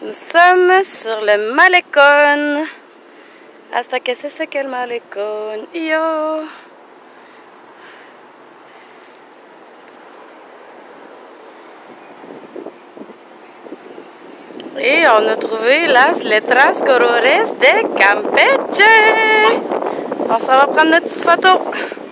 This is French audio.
Nous sommes sur le malecón. Hasta que se seque el malecón. Yo. Et on a trouvé las letras colores de Campeche. On s'en va prendre notre petite photo.